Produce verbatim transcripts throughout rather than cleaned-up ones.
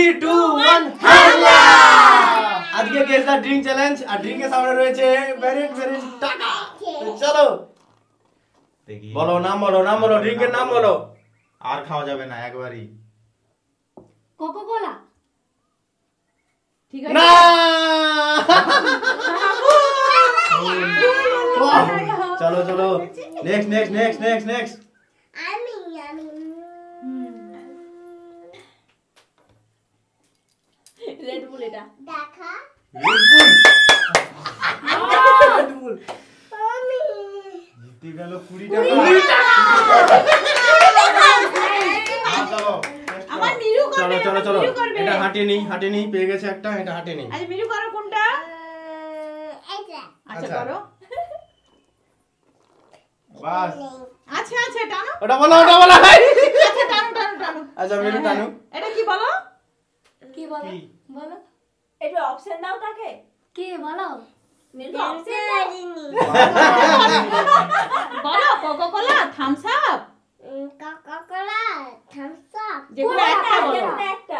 three two one হাল্লা আজকে guess the drink challenge আর ড্রিঙ্কের সামনে রয়েছে ভেরি ভেরি টাকা তো চলো দেখি বলো নাম বলো নাম বলো ড্রিঙ্কের নাম বলো আর খাওয়া যাবে না একবারই কোকো কোলা ঠিক আছে না চলো চলো next next next next next আমি আমি রেড বুল এটা দেখা রেড বুল আমি জিতে গেল কুড়ি টাকা চলো আমার মিরু করবে চলো চলো চলো এটা হাঁটে নেই হাঁটে নেই পেয়ে গেছে একটা এটা হাঁটে নেই আচ্ছা মিরু করো কোনটা এইটা আচ্ছা করো বাস আচ্ছা আচ্ছা টানো ওটা বলো ওটা বলো আচ্ছা টানো টানো টানো আচ্ছা মিরু টানো এটা কি বলো কি বলো কি বলো এটা অপশন দাও তাকে কি বলো মিরু অপশন দাও বলো Coca Cola Thums Up Coca Cola Thums Up যেকোনো একটা বলো যেকোনো একটা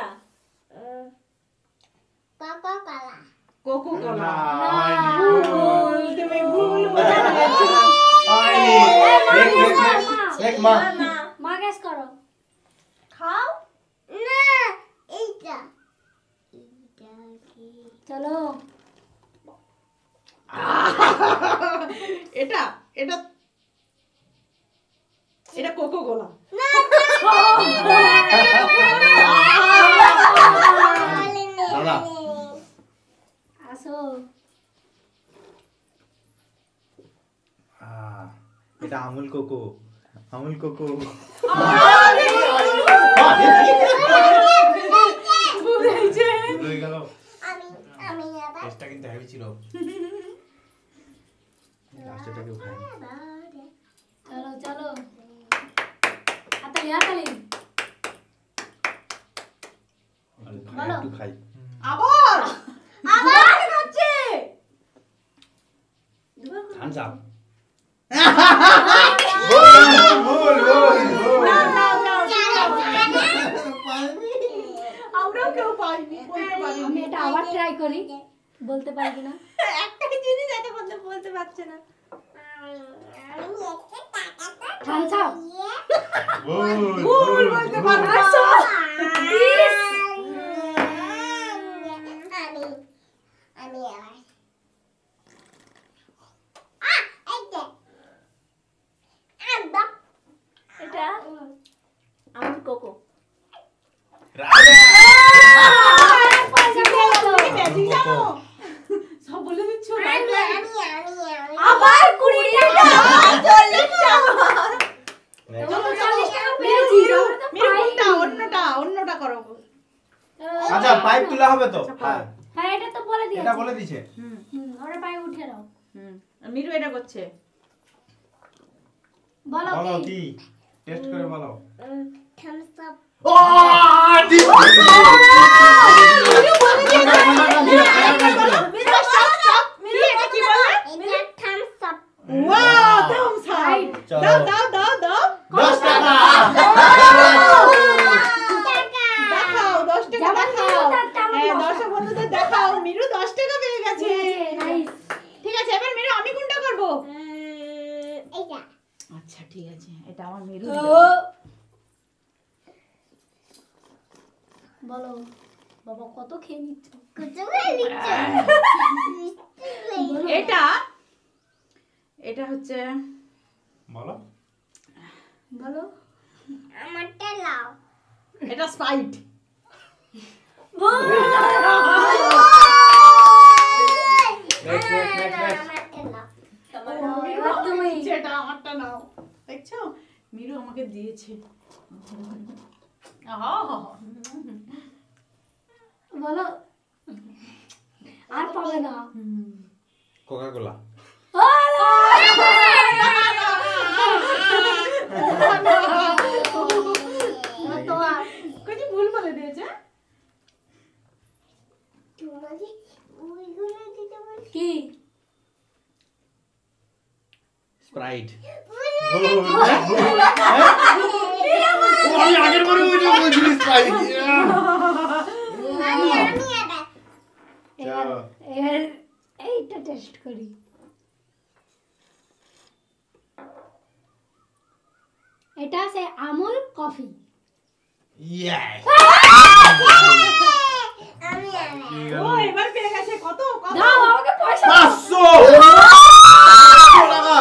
কোকো কোলা কোকো কোলা হয়নি ভুল তুমি ভুল বোঝাচ্ছো হয়নি নেক্সট নেক্সট নেক্সট মা না মা গেস করো খাও না এইটা এইটা কি চলো এটা এটা এটা কোকো কোলা দাদা আসো এটা আমুল কোকো আমুল কোকো বুঝাইছে হয়ে গেল আমি আমি আবার টেস্টটা কিন্তু হেভি ছিল লাস্টটা কেউ খায় চলো চলো হাতালি হাতালি বলো। একটু খাই আবার আবার হচ্ছে থামস আপ বল বল বল নাও নাও নাও আমরাও কেউ পাইনি বলতে পারি আমি এটা আবার ট্রাই করি বলতে পারি কিনা একটা জিনিস এত বলতে বলতে পারছে না থামস আপ ভুল বলতে পারো না এটা আমার কোকো ম্যাজিক জানো সব বলে দিচ্ছ আবার কুড়ি টাকা চল্লিশ টাকা চল্লিশ টাকা পেয়েছি মেরে কোনটা অন্যটা অন্যটা করো আচ্ছা পাইপ তোলা হবে তো হ্যাঁ হ্যাঁ এটা তো বলে দিয়েছি এটা বলে দিয়েছে হুম হুম ওটা পায়ে উঠে দাও হুম মিরু এটা করছে বলো বলো কি কি টেস্ট করে বলো থামস আপ ও দি এটা কি বলে এটা Thums Up wow Thums Up দাও দাও দাও দাও দশ টাকা দেখাও দশ টাকা দেখাও হ্যাঁ দর্শক বন্ধুদের দেখাও মিরু দশ টাকা পেয়ে গেছে নাইস ঠিক আছে এবার মিরু আমি কোনটা করব এইটা আচ্ছা ঠিক আছে এটা আমার মিরু বলো বাবা কত খেয়ে নিচ্ছ কত এটা এটা হচ্ছে বলো বলো আমারটা লাও এটা স্প্রাইট নেক্সট নেক্সট নেক্সট তুমি এটা আমারটা নাও দেখছো মিরু আমাকে দিয়েছে আহা বলো আর পাবে না কোকা কোলা কিছু ভুল বলে দিয়েছে কি স্প্রাইট আমি আগের বারে ওইটা বলছিলি স্প্রাইট টেস্ট করি। এটা আছে আমুল কফি। ইয়েস ও এবার পেয়ে গেছে কত কত দাও আমাকে পয়সা দাও। পাঁচশো টাকা।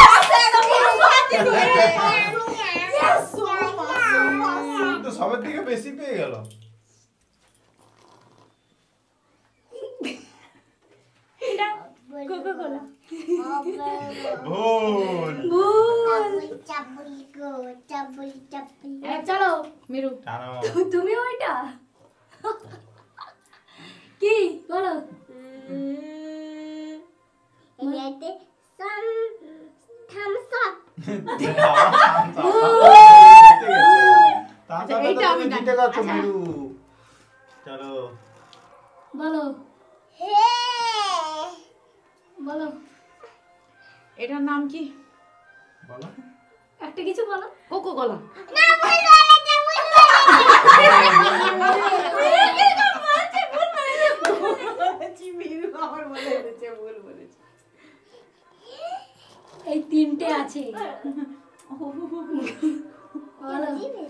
তো সবার থেকে বেশি পেয়ে গেল। Coca Cola. ভুল। এ, চলো মিরু টানো। তুমি ওইটা কি বলো? এইটা আমি তুমি জিতে গেছো মিরু। চলো বলো বলো এটার নাম কি? বলো। একটা কিছু বলো। কোকো কোলা। মিরু আমার বলে দিয়েছে ভুল বলেছে। এই তিনটে আছে বলো।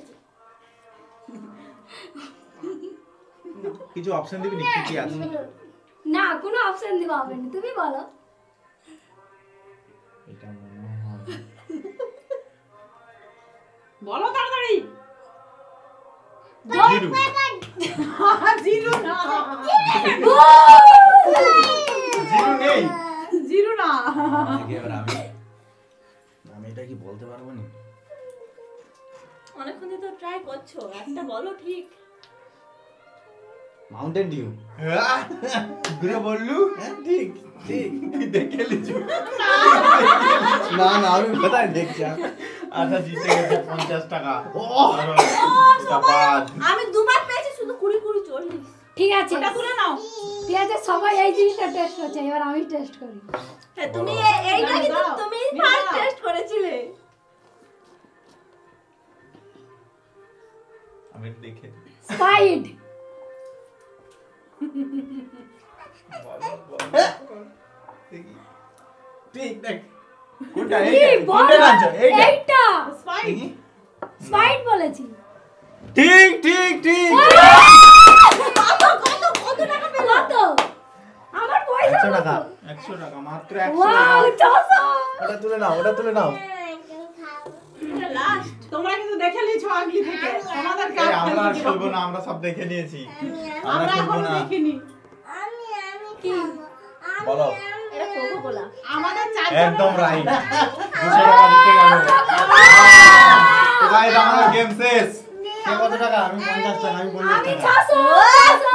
কিছু অপশন দিবি নি কি কি আছে? না কোনো অপশন দিবা হবে না, তুমি বলো। এটা মনে হয় বলো তাড়াতাড়ি। জিরু। জিরু না জিরু নেই। জিরু না দেখি এবার আমি আমি এটা কি বলতে পারবো না। অনেকক্ষণ তো ট্রাই করছো, একটা বলো ঠিক। Mountain Dew. ঘুরে বললু ঠিক ঠিক তুই দেখে লিচু। না না আমি কোথায় দেখছি? আচ্ছা জিতে গেছে পঞ্চাশ টাকা। ও আরো ও, এটা সবাই- বাদ। আমি দুবার পেয়েছি শুধু কুড়ি কুড়ি চল্লিশ। ঠিক আছে ওটা তুলে নাও। ঠিক আছে, সবাই এই জিনিসটা টেস্ট করছে, এবার আমি টেস্ট করি। হ্যাঁ, তুমি বলো। এ- এইটা দাও, কিন্তু দাও। তুমি নিয়ে ফার্স্ট নাও। টেস্ট করেছিলে। আমি দেখে স্পাইড। দেখি ঠিক দেখ কোনটা কি এইটা বলো? কোনটা আনছো এইটা এইটা স্পাইড। দেখি স্পাইড বলেছি। ঠিক ঠিক ঠিক। কত কত টাকা পেলে? কত? আমার পয়সা একশো কত? টাকা। একশো টাকা মাত্র একশো ওয়াও, টাকা। ছশো। ওটা তুলে নাও, ওটা তুলে নাও। লাস্ট তোমরা কিন্তু দেখে লিছো আগলি থেকে। তোমাদেরকে এই, আর আমরা আর খেলতে খেলবো দেব না, আমরা সব দেখে নিয়েছি। আমরা আমরা খেলবো এখনো না। দেখিনি। কি? বলো এটা কোকো কোলা। আমাদের চারজন একদম রাইট। দুশো টাকা জিতে গেল। তো গাইস আমাদের গেম শেষ। কে কত টাকা? আমি পঞ্চাশ টাকা, আমি পঞ্চাশ আমি টাকা। ছশো।